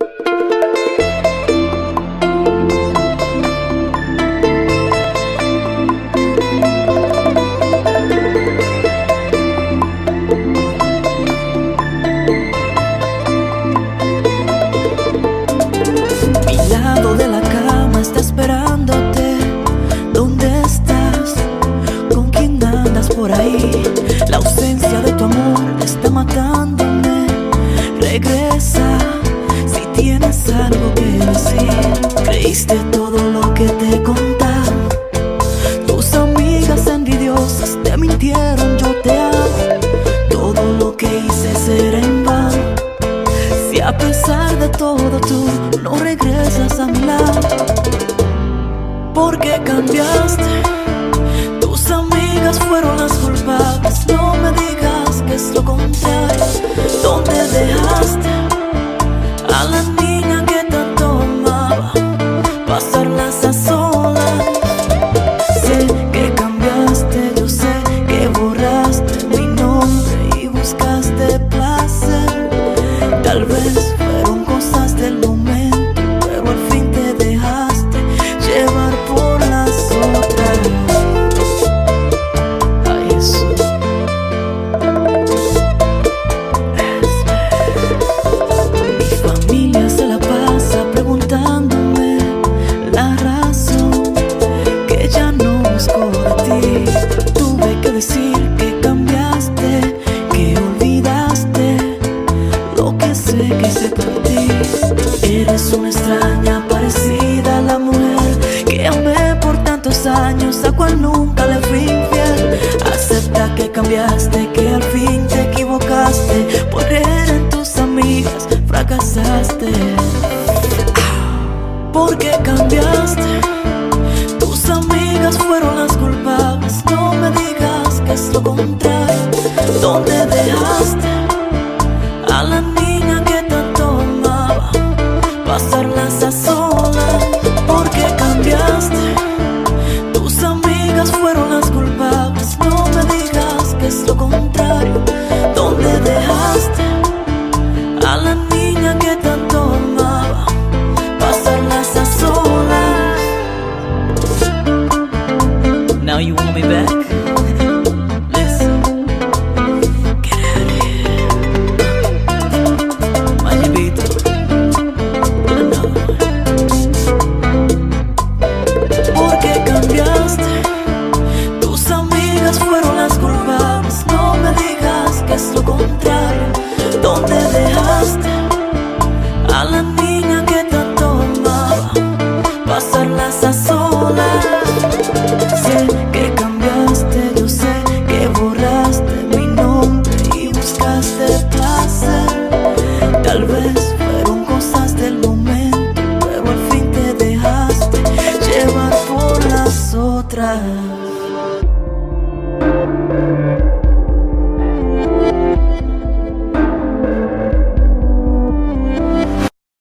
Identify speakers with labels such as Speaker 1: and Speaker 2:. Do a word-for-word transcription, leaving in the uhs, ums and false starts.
Speaker 1: De la cama está esperándote. ¿Dónde estás? ¿Con quién andas por ahí? La ausencia de tu amor está matándome. Regresa si tienes algo que decir. Creíste todo lo que te contaron. Tus amigas envidiosas te mintieron, yo te amo. Todo lo que hice será en vano. Si a pesar de todo tú no regresas a mi lado, ¿por qué cambiaste? Tus amigas fueron las culpables. No me digas que es lo contrario. ¿Dónde dejaste a la niña que tanto amaba? Pasarlas a solas. Sé que cambiaste, yo sé que borraste mi nombre y buscaste placer. Tal vez fueron cosas del momento, pero al fin te dejaste llevar por las otras. Ay, Jesús. Mi familia se la pasa preguntándome la razón que ya no busco de ti. Tuve que decir que cambiaste, que olvidaste lo que sé que hice por ti. Eres una extraña parecida a la mujer que amé por tantos años, a cual nunca le fui infiel. Acepta que cambiaste, que al fin te equivocaste. Por creer en tus amigas fracasaste. ¿Por qué cambiaste? Tus amigas fueron las culpables. No me digas que es lo contrario. ¿Dónde dejaste a la niña que tanto amaba? Pasarlas a solas. ¿Por qué cambiaste? Tus amigas fueron las culpables. No me digas que es lo contrario. ¿Dónde dejaste a la niña que tanto amaba? Pasarlas a solas. Now you want me back? Es lo contrario. ¿Dónde dejaste a la niña